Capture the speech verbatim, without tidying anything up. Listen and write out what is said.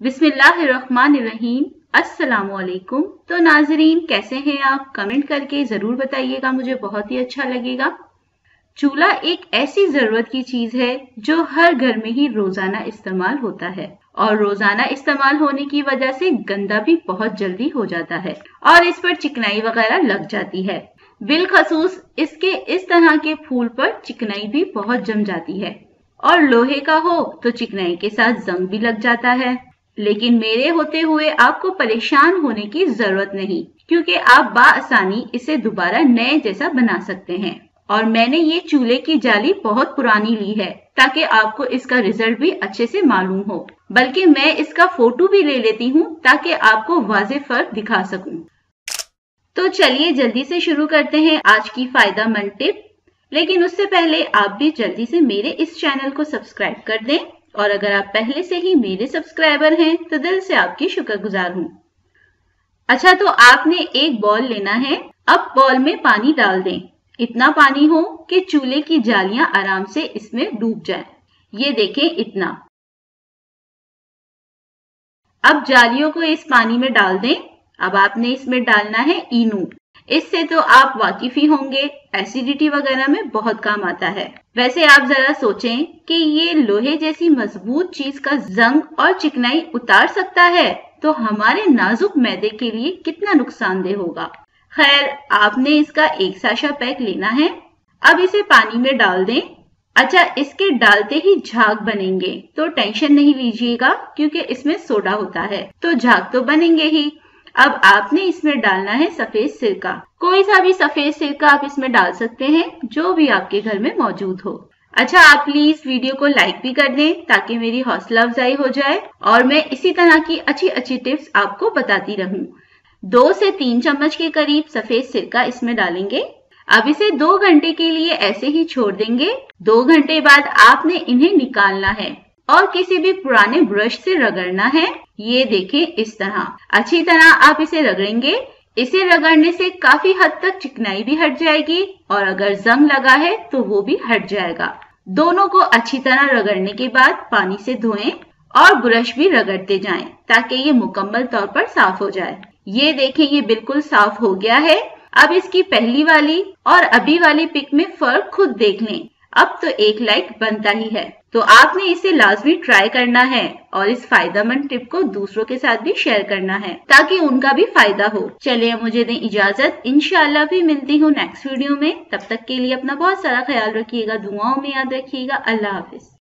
बिस्मिल्लाहिर्रहमानिर्रहीम। अस्सलामुअलैकुम। तो नाजरीन, कैसे हैं आप? कमेंट करके जरूर बताइएगा, मुझे बहुत ही अच्छा लगेगा। चूल्हा एक ऐसी जरूरत की चीज है जो हर घर में ही रोजाना इस्तेमाल होता है और रोजाना इस्तेमाल होने की वजह से गंदा भी बहुत जल्दी हो जाता है और इस पर चिकनाई वगैरह लग जाती है। बिलखसूस इसके इस तरह के फूल पर चिकनाई भी बहुत जम जाती है और लोहे का हो तो चिकनाई के साथ जंग भी लग जाता है। लेकिन मेरे होते हुए आपको परेशान होने की जरूरत नहीं, क्योंकि आप बाआसानी इसे दोबारा नए जैसा बना सकते हैं। और मैंने ये चूल्हे की जाली बहुत पुरानी ली है ताकि आपको इसका रिजल्ट भी अच्छे से मालूम हो। बल्कि मैं इसका फोटो भी ले लेती हूँ ताकि आपको वाज़ेह फर्क दिखा सकूं। तो चलिए जल्दी से शुरू करते हैं आज की फायदेमंद टिप। लेकिन उससे पहले आप भी जल्दी से मेरे इस चैनल को सब्सक्राइब कर दें और अगर आप पहले से ही मेरे सब्सक्राइबर हैं तो दिल से आपकी शुक्रगुजार हूँ। अच्छा, तो आपने एक बॉल लेना है। अब बॉल में पानी डाल दें, इतना पानी हो कि चूल्हे की जालियां आराम से इसमें डूब जाएं। ये देखें, इतना। अब जालियों को इस पानी में डाल दें। अब आपने इसमें डालना है इनो। इससे तो आप वाकिफ ही होंगे, एसिडिटी वगैरह में बहुत काम आता है। वैसे आप जरा सोचें कि ये लोहे जैसी मजबूत चीज का जंग और चिकनाई उतार सकता है तो हमारे नाजुक मैदे के लिए कितना नुकसानदेह होगा। खैर, आपने इसका एक साशा पैक लेना है। अब इसे पानी में डाल दें। अच्छा, इसके डालते ही झाग बनेंगे तो टेंशन नहीं लीजिएगा, क्योंकि इसमें सोडा होता है तो झाग तो बनेंगे ही। अब आपने इसमें डालना है सफेद सिरका। कोई सा भी सफेद सिरका आप इसमें डाल सकते हैं, जो भी आपके घर में मौजूद हो। अच्छा, आप प्लीज वीडियो को लाइक भी कर दें ताकि मेरी हौसला अफजाई हो जाए और मैं इसी तरह की अच्छी अच्छी टिप्स आपको बताती रहूं। दो से तीन चम्मच के करीब सफेद सिरका इसमें डालेंगे। अब इसे दो घंटे के लिए ऐसे ही छोड़ देंगे। दो घंटे बाद आपने इन्हें निकालना है और किसी भी पुराने ब्रश से रगड़ना है। ये देखें, इस तरह अच्छी तरह आप इसे रगड़ेंगे। इसे रगड़ने से काफी हद तक चिकनाई भी हट जाएगी और अगर जंग लगा है तो वो भी हट जाएगा। दोनों को अच्छी तरह रगड़ने के बाद पानी से धोएं और ब्रश भी रगड़ते जाएं ताकि ये मुकम्मल तौर पर साफ हो जाए। ये देखें, ये बिल्कुल साफ हो गया है। अब इसकी पहली वाली और अभी वाली पिक में फर्क खुद देख लें। अब तो एक लाइक बनता ही है। तो आपने इसे लाजमी ट्राई करना है और इस फायदेमंद टिप को दूसरों के साथ भी शेयर करना है ताकि उनका भी फायदा हो। चलिए, मुझे दें इजाजत। इंशाल्लाह भी मिलती हूँ नेक्स्ट वीडियो में। तब तक के लिए अपना बहुत सारा ख्याल रखिएगा, दुआओं में याद रखिएगा। अल्लाह हाफिज।